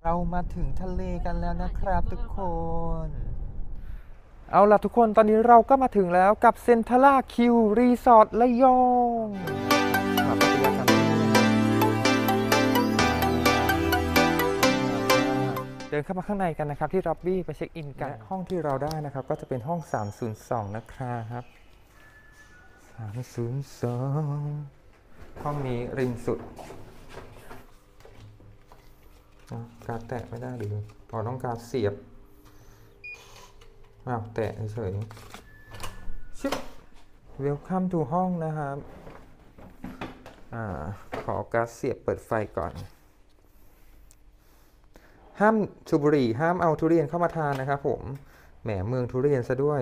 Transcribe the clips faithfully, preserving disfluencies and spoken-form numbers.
เรามาถึงทะเลกันแล้วนะครับทุกคนเอาล่ะทุกคนตอนนี้เราก็มาถึงแล้วกับเซ็นทรัลคิวรีสอร์ทระยองครับปฏิบัติการเดินเข้ามาข้างในกันนะครับที่ล็อบบี้ไปเช็คอินกันห้องที่เราได้นะครับก็จะเป็นห้องสามศูนย์สองนะครับสามศูนย์สองห้องนี้ริมสุดการแตะไม่ได้หรือพอต้องการเสียบอ้าวแตะเฉยชิบเวลคัมทูห้องนะครับอ่าขอการเสียบเปิดไฟก่อนห้ามสูบบุหรี่ห้ามเอาทุเรียนเข้ามาทานนะครับผมแหมเมืองทุเรียนซะด้วย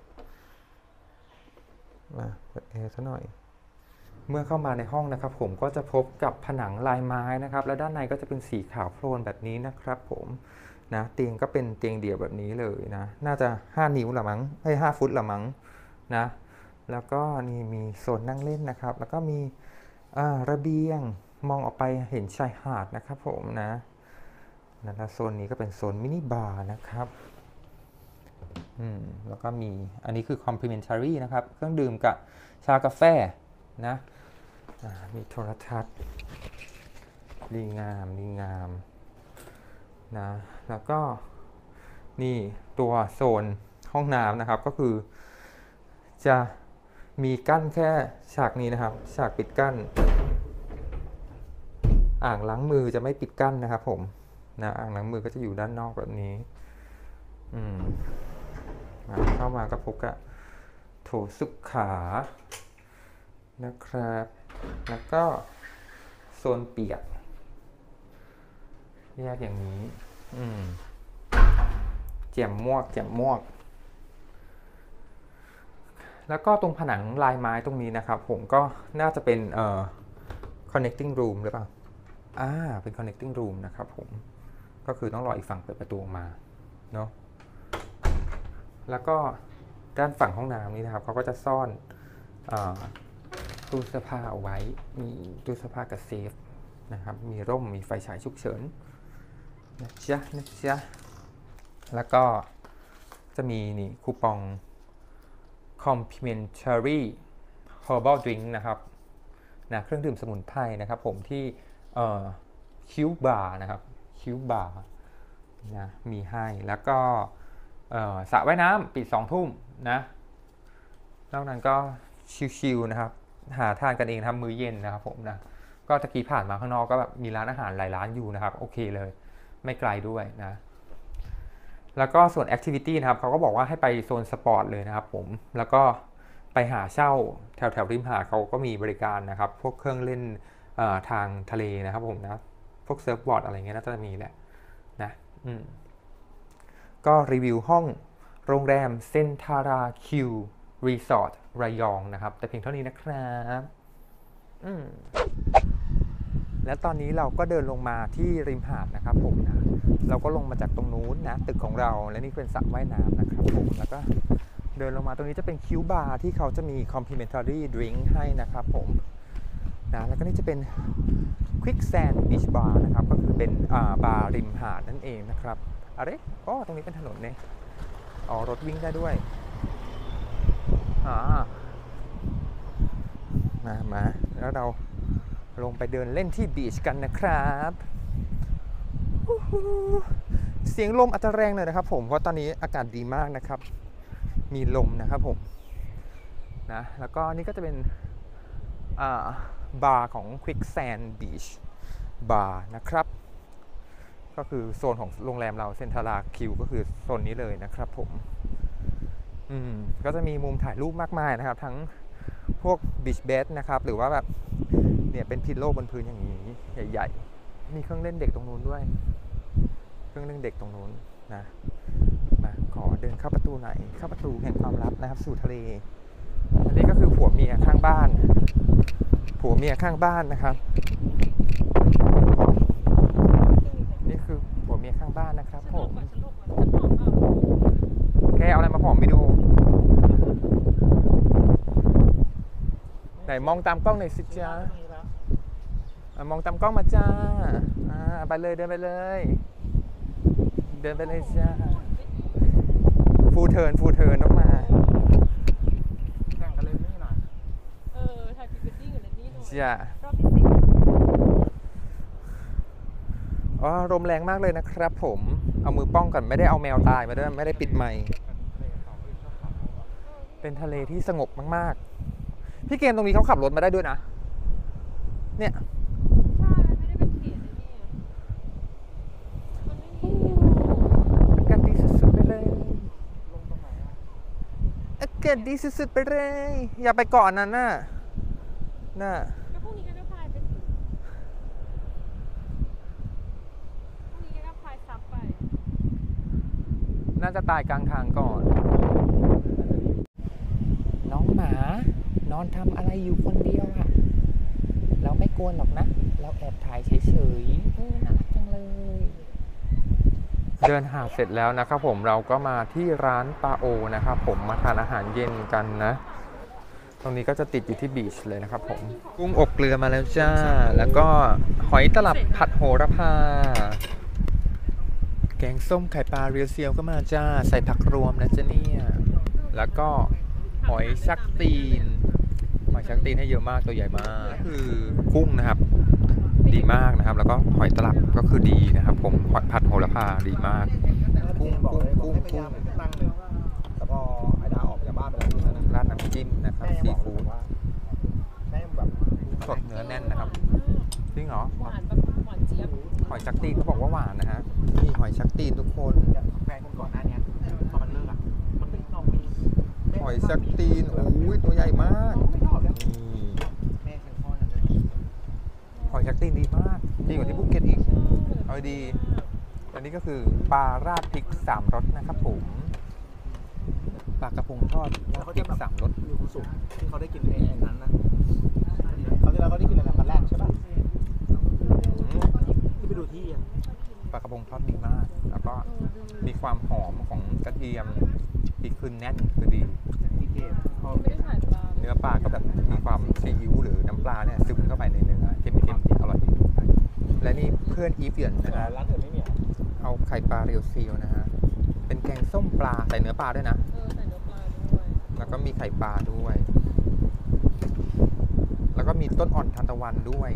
มาเปิดแอร์ซะหน่อยเมื่อเข้ามาในห้องนะครับผมก็จะพบกับผนังลายไม้นะครับและด้านในก็จะเป็นสีขาวโพลนแบบนี้นะครับผมนะเตียงก็เป็นเตียงเดี่ยวแบบนี้เลยนะน่าจะห้านิ้วละมั้งให้ห้าฟุตละมั้งนะแล้วก็นี่มีโซนนั่งเล่นนะครับแล้วก็มีระเบียงมองออกไปเห็นชายหาดนะครับผมนะนะโซนนี้ก็เป็นโซนมินิบาร์นะครับอืมแล้วก็มีอันนี้คือ complimentary นะครับเครื่องดื่มกับชากาแฟนะมีโทรทัศน์ดีงามดีงามนะแล้วก็นี่ตัวโซนห้องน้ำนะครับก็คือจะมีกั้นแค่ฉากนี้นะครับฉากปิดกั้นอ่างล้างมือจะไม่ปิดกั้นนะครับผมนะอ่างล้างมือก็จะอยู่ด้านนอกแบบนี้อืมเข้ามาก็พบกับโถสุขานะครับแล้วก็โซนเปียกแยกอย่างนี้อืมแจ่มมวกแจ่มมวกแล้วก็ตรงผนังลายไม้ตรงนี้นะครับผมก็น่าจะเป็นเอ่อ connecting room หรือเปล่าอ่าเป็น connecting room นะครับผมก็คือต้องรออีกฝั่งเปิดประตูออกมาเนาะแล้วก็ด้านฝั่งห้องน้ำนี้นะครับเขาก็จะซ่อนตู้เสื้อผ้าเอาไว้มีตู้เสื้อผ้ากับเซฟนะครับมีร่มมีไฟฉายฉุกเฉินนะจ๊ะนะจ๊ะแล้วก็จะมีนี่คูปอง complimentary herbal drink นะครับนะเครื่องดื่มสมุนไพรนะครับผมที่คิวบาร์นะครับคิวบาร์นะมีให้แล้วก็สระว่ายน้ำปิดสองทุ่มนะนอกนั้นก็ชิลๆนะครับหาทานกันเองทำมื้อเย็นนะครับผมนะก็ตะกี้ผ่านมาข้างนอกก็แบบมีร้านอาหารหลายร้านอยู่นะครับโอเคเลยไม่ไกลด้วยนะแล้วก็ส่วนแอคทิวิตี้นะครับเขาก็บอกว่าให้ไปโซนสปอร์ตเลยนะครับผมแล้วก็ไปหาเช่าแถวแถวริมหาดเขาก็มีบริการนะครับพวกเครื่องเล่นทางทะเลนะครับผมนะพวกเซิร์ฟบอร์ดอะไรเงี้ยน่าจะมีแหละนะอืมก็รีวิวห้องโรงแรมเซ็นทาราคิวรีสอร์ทระยองนะครับแต่เพียงเท่านี้นะครับอืมและตอนนี้เราก็เดินลงมาที่ริมหาดนะครับผมนะเราก็ลงมาจากตรงนู้นนะตึกของเราและนี่เป็นสระว่ายน้ำนะครับผมแล้วก็เดินลงมาตรงนี้จะเป็นคิวบาร์ที่เขาจะมี complimentary drink ให้นะครับผมนะแล้วก็นี่จะเป็น quicksand beach bar นะครับก็คือเป็นบาร์ริมหาดนั่นเองนะครับอะไรอ๋อตรงนี้เป็นถนนเนี่ยอ๋อรถวิ่งได้ด้วยอ่ามามาแล้วเราลงไปเดินเล่นที่บีชกันนะครับเสียงลมอาจจะแรงหน่อยนะครับผมเพราะตอนนี้อากาศดีมากนะครับมีลมนะครับผมนะแล้วก็นี่ก็จะเป็นอ่าบาร์ของ Quicksand Beach Bar นะครับก็คือโซนของโรงแรมเราเซ็นทรัลคิวก็คือโซนนี้เลยนะครับผมอืมก็จะมีมุมถ่ายรูปมากมายนะครับทั้งพวกบีชเบดนะครับหรือว่าแบบเนี่ยเป็นพิลโลบนพื้นอย่างนี้ใหญ่ๆมีเครื่องเล่นเด็กตรงนู้นด้วยเครื่องเล่นเด็กตรงนู้นนะมาขอเดินเข้าประตูไหนเข้าประตูแห่งความลับนะครับสู่ทะเลอันนี้ก็คือผัวเมียข้างบ้านผัวเมียข้างบ้านนะครับนี่คือผัวเมียข้างบ้านนะครับผมแกเอาอะไรมาผอมไปดูไหนมองตามกล้องหน่อยสิจ้ามองตามกล้องมาจ้าไปเลยเดินไปเลยเดินไปเลยจ้าฟูเทิร์นฟูเทิร์นออกมาแข่งกันเลยนี่หน่อยเออถ่ายพรีเวดดิ้งกับเลนนี่หน่อยจ้ารอบที่สิบอ๋อลมแรงมากเลยนะครับผมเอามือป้องกันไม่ได้เอาแมวตายมาด้วยไม่ได้ปิดไมค์เป็นทะเลที่สงบมากๆพี่เกมตรงนี้เขาขับรถมาได้ด้วยนะเนี่ยใช่ไม่ได้เป็นเขตเลยนี่มันไม่มีอากาศดีสุดๆไปเลยอากาศดีสุดๆไปเลยอย่าไปเกาะนั้นน่ะน่ะก็พรุ่งนี้ก็พายไปสิพรุ่งนี้ก็พายซับไปน่าจะตายกลางทางก่อนน้องหมานอนทำอะไรอยู่คนเดียวอะเราไม่กวนหรอกนะเราแอบถ่ายเฉยๆเออน่ารักจังเลยเดินหาดเสร็จแล้วนะครับผมเราก็มาที่ร้านปาโอนะครับผมมาทานอาหารเย็นกันนะตรงนี้ก็จะติดอยู่ที่บีชเลยนะครับผมกุ้งอบเกลือมาแล้วจ้าแล้วก็หอยตลับผัดโหระพาแกงส้มไข่ปลาเรียวเซียวก็มาจ้าใส่ผักรวมนะจ๊ะเนี่ยแล้วก็หอยชักตีนหอยชักตีนให้เยอะมากตัวใหญ่มากคือกุ้งนะครับดีมากนะครับแล้วก็หอยตลับก็คือดีนะครับผมหอยผัดโหระพาดีมากกุ้งกุ้งกุ้งกุ้งตั้งหนึ่งแต่พอไอ้ดาวออกจากบ้านไปแล้วนะราดน้ำจิ้มนะครับซีฟู้ดแม่แบบสดเนื้อแน่นนะครับจริงเหรอหวานแบบหวานเจี๊ยบหอยชักตีนเขาบอกว่าหวานนะฮะนี่หอยชักตีนทุกคนแฟนคนก่อนหน้านี้พอมันเลิกอ่ะมันเป็นน้องมีหอยชักตีนโอ้ยตัวใหญ่มากนี่แม่เป็นพ่อนะหอยชักตีนดีมากดีกว่าที่ภูเก็ตอีกเอาดีอันนี้ก็คือปลาราดพริกสามรสนะครับผมปลากระพงทอดราดพริกสามรสมีความสุขที่เขาได้กินไอ้นั้นนะเขาที่เราเขาได้กินอะไรปลาแรดใช่ป่ะที่ไปดูที่อ่ะปลากระพงทอดดีมากแล้วก็มีความหอมของกระเทียมพริกขึ้นแน่นคือดีที่เก็บไม่ได้ถ่ายปลาเนื้อปลาก็แบบมีความซีอิ๊วหรือน้ำปลาเนี่ยซึมเข้าไปในเนื้อเค็มๆอร่อยดีและนี่เพื่อนอีฟเดือนนะฮะร้านอื่นไม่มีเอาไข่ปลาเรียวซีลนะฮะเป็นแกงส้มปลาใส่เนื้อปลาด้วยนะเออใส่เนื้อปลาด้วยแล้วก็มีไข่ปลาด้วยแล้วก็มีต้นอ่อนทานตะวันด้วย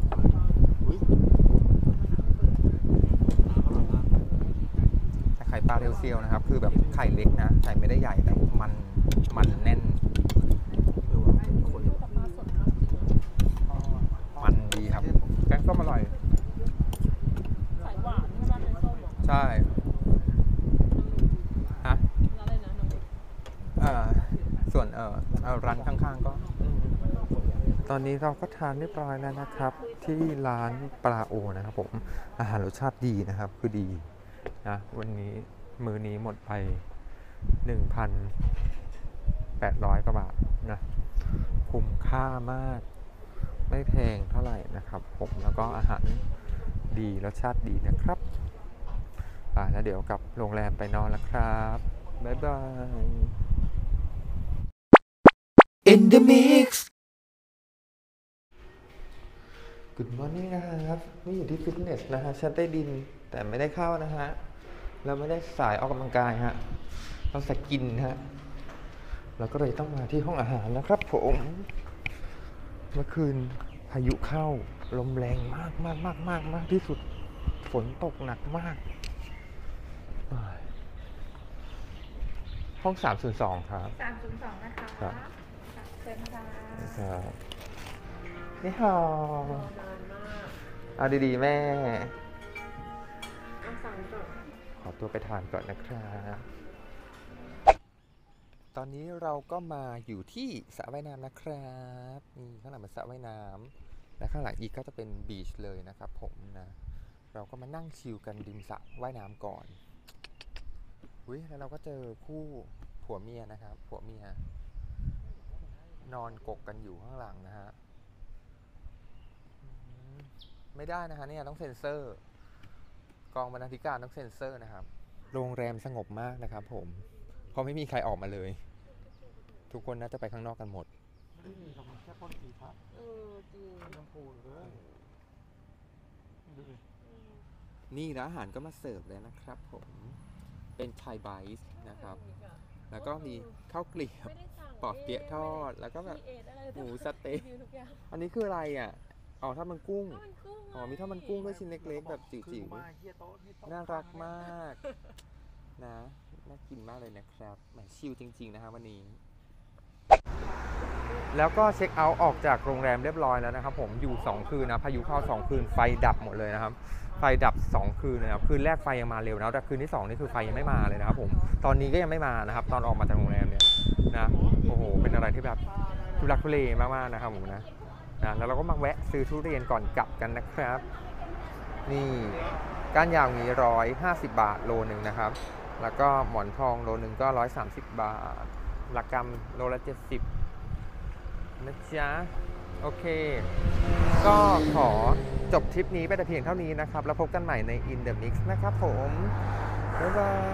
แต่ไข่ปลาเรียวซีลนะครับคือแบบไข่เล็กนะไข่ไม่ได้ใหญ่แต่มันมันแน่นมันดีครับแกงส้มอร่อยสายหวานใช่ป่ะแกงส้มใช่ฮะอะไรนะน้องเอ่อส่วนเอ่อร้านข้างๆก็ตอนนี้เราก็ทานเรียบร้อยแล้วนะครับที่ร้านปลาโอนะครับผมอาหารรสชาติดีนะครับคือดีนะวันนี้มื้อนี้หมดไป หนึ่งพันแปดร้อย กว่าบาทนะคุ้มค่ามากไม่แพงเท่าไหร่นะครับผมแล้วก็อาหารดีรสชาติดีนะครับอ่าแล้วเดี๋ยวกลับโรงแรมไปนอนแล้วครับบ๊ายบาย In the mix Good morning นะครับนี่อยู่ที่ฟิตเนสนะฮะชั้นใต้ดินแต่ไม่ได้เข้านะฮะเราไม่ได้สายออกกำลังกายฮะเราสายกินฮะเราก็เลยต้องมาที่ห้องอาหารนะครับผมเมื่อคืนพายุเข้าลมแรงมากมากมากมากมากที่สุดฝนตกหนักมากห้องสามศูนย์สองครับสามศูนย์สองนะคะครับเชิญค่ะครับนี่ฮะเอาดีๆแม่ขอตัวไปทานก่อนนะครับตอนนี้เราก็มาอยู่ที่สระว่ายน้ำนะครับนี่ข้างหลังเป็นสระว่ายน้ำและข้างหลังอีกก็จะเป็นบีชเลยนะครับผมนะเราก็มานั่งชิลกันริมสระว่ายน้ำก่อนอุ้ยแล้วเราก็เจอคู่ผัวเมียนะครับผัวเมียนอนกกกันอยู่ข้างหลังนะฮะไม่ได้นะฮะเนี่ยต้องเซ็นเซอร์กองบรรณาธิการต้องเซ็นเซอร์นะครับโรงแรมสงบมากนะครับผมเพราะไม่มีใครออกมาเลยทุกคนน่าจะไปข้างนอกกันหมดไม่มีครับแค่พ่นสีครับเออจริงน้ำพูเลยดูดินี่แล้วอาหารก็มาเสิร์ฟแล้วนะครับผมเป็นไทยไบส์นะครับ แล้วก็มีข้าวเกลียบไม่ได้สั่งปอเปี๊ยะทอดแล้วก็แบบเอทอะไรหมูสะเต๊ะรีวิวทุกอย่างอันนี้คืออะไรอ่ะอ๋อถ้ามันกุ้งข้าวมันกุ้งอ๋อมีถ้ามันกุ้งด้วยชิ้นเล็กๆแบบจิ๋วมาเฮียโต๊ะนี่โต๊ะๆน่ารักมากนะน่ากินมากเลยนะครับแหมชิลจริง ๆ นะครับวันนี้ แล้วก็เช็คเอาท์ออกจากโรงแรมเรียบร้อยแล้วนะครับผมอยู่สองคืนนะพายุเข้าสองคืนไฟดับหมดเลยนะครับไฟดับสองคืนเลยครับคืนแรกไฟยังมาเร็วนะแต่คืนที่สองนี่คือไฟยังไม่มาเลยนะครับผมตอนนี้ก็ยังไม่มานะครับตอนออกมาจากโรงแรมเนี่ยนะโอ้โหเป็นอะไรที่แบบทุลักทุเลมากๆนะครับผมนะนะแล้วเราก็มาแวะซื้อทุเรียนก่อนกลับกันนะครับนี่ก้านยาวนี้ร้อยห้าสิบบาทโลหนึ่งนะครับแล้วก็หมอนทองโลหนึ่งก็ร้อยสามสิบบาทละกำโลละเจ็ดสิบนะจ๊ะโอเคก็ขอจบทริปนี้ไปแต่เพียงเท่านี้นะครับแล้วพบกันใหม่ใน In the Mix นะครับผมบ๊ายบาย